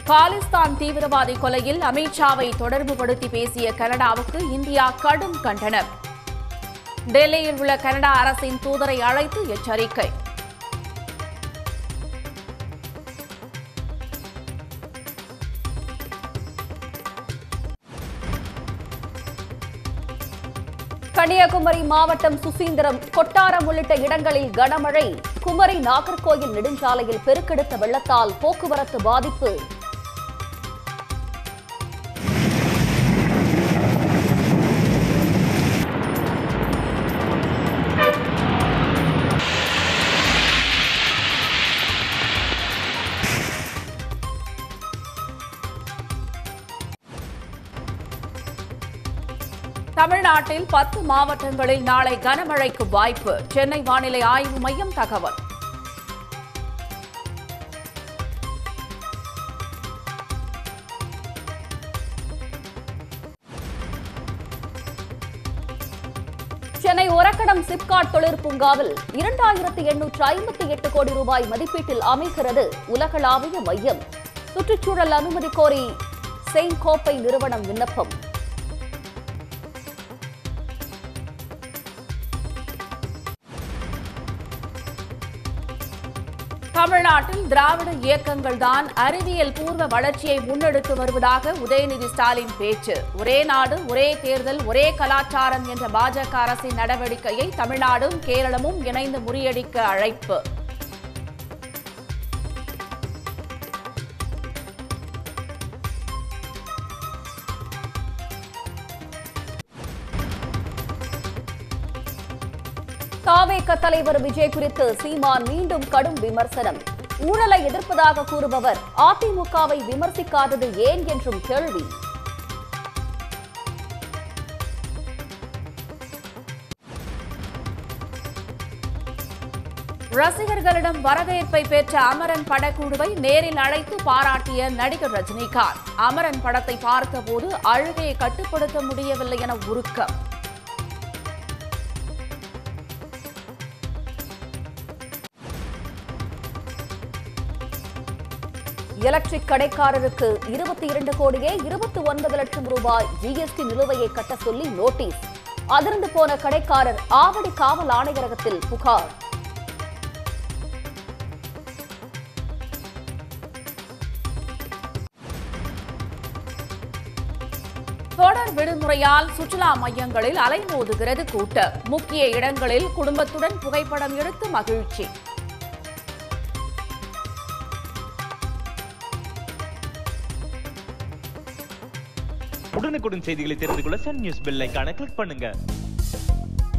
காலிஸ்தான் தீவிரவாதி கொலையில் அமித்ஷாவை தொடர்புபடுத்தி பேசிய கனடாவுக்கு இந்தியா கடும் கண்டனம். டெல்லியில் உள்ள கனடா அரசின் தூதரை அழைத்து எச்சரிக்கை. கன்னியாகுமரி மாவட்டம் சுசீந்திரம், கொட்டாரம் உள்ளிட்ட இடங்களில் கனமழை. குமரி நாகர்கோயில் நெடுஞ்சாலையில் பெருக்கெடுத்த வெள்ளத்தால் போக்குவரத்து பாதிப்பு. தமிழ்நாட்டில் 10 மாவட்டங்களில் நாளை கனமழைக்கு வாய்ப்பு. சென்னை வானிலை ஆய்வு மையம் தகவல். சென்னை ஒரக்கடம் சிப்காட் தொழிற்பூங்காவில் 2858 கோடி ரூபாய் மதிப்பீட்டில் அமைகிறது உலகளாவிய மையம். சுற்றுச்சூழல் அனுமதி கோரி செயின்ட் கோப்பை நிறுவனம் விண்ணப்பம். தமிழ்நாட்டில் திராவிட இயக்கங்கள் தான் அறிவியல் பூர்வ வளர்ச்சியை முன்னெடுத்து வருவதாக உதயநிதி ஸ்டாலின் பேச்சு. ஒரே நாடு, ஒரே தேர்தல், ஒரே கலாச்சாரம் என்ற பாஜக அரசின் நடவடிக்கையை தமிழ்நாடும் கேரளமும் இணைந்து முறியடிக்க அழைப்பு. தாவேக தலைவர் விஜய் குறித்து சீமான் மீண்டும் கடும் விமர்சனம். ஊழலை எதிர்ப்பதாக கூறுபவர் அதிமுகவை விமர்சிக்காதது ஏன் என்றும் கேள்வி. ரசிகர்களிடம் வரவேற்பை பெற்ற அமரன் படக்குழுவை நேரில் அழைத்து பாராட்டிய நடிகர் ரஜினிகாந்த். அமரன் படத்தை பார்த்தபோது அழுகையை கட்டுப்படுத்த முடியவில்லை என உருக்கம். எலக்ட்ரிக் கடைக்காரருக்கு 22 கோடியே 29 லட்சம் ரூபாய் ஜிஎஸ்டி நிலுவையை கட்ட சொல்லி நோட்டீஸ். அதிர்ந்து போன கடைக்காரர் ஆவடி காவல் ஆணையரகத்தில் புகார். தொடர் விடுமுறையால் சுற்றுலா மையங்களில் அலைமோதுகிறது கூட்டம். முக்கிய இடங்களில் குடும்பத்துடன் புகைப்படம் எடுத்து மகிழ்ச்சி. உடனுக்குடன் செய்திகளை தெரிந்து கொள்ள சன் நியூஸ் பெல் ஐகானை கிளிக் பண்ணுங்க.